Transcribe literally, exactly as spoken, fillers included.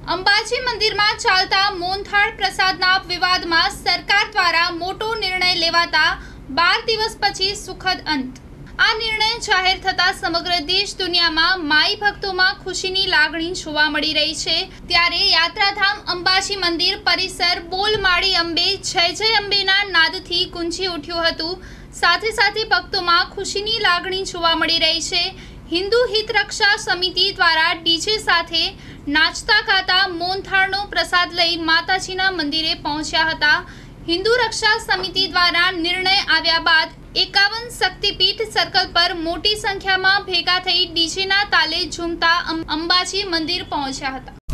અંબાજી મંદિરમાં ચાલતા મોહનથાળ પ્રસાદના વિવાદમાં સરકાર દ્વારા મોટો નિર્ણય લેવાતા બાર દિવસ પછી સુખદ અંત। આ નિર્ણય જાહેર થતા સમગ્ર દેશ દુનિયામાં માઈ ભક્તોમાં ખુશીની લાગણી જોવા મળી રહી છે। ત્યારે યાત્રાધામ અંબાજી મંદિર પરિસર બોલ માળી અંબે જય જય અંબેના નાદથી ગુંજી ઉઠ્યું હતું। સાથે સાથે ભક્તોમાં ખુશીની લાગણી જોવા મળી રહી છે। હિન્દુ હિત રક્ષા સમિતિ દ્વારા ડીજે સાથે નાચતા ગાતા મોહનથાળનો પ્રસાદ લઈ માતાજીના મંદિરે પહોંચ્યા હતા। હિન્દુ રક્ષા સમિતિ દ્વારા નિર્ણય આવ્યા બાદ એકાવન શક્તિપીઠ સર્કલ પર મોટી સંખ્યામાં ભેગા થઈ ડીજેના તાલે ઝૂમતા અંબાજી મંદિર પહોંચ્યા હતા।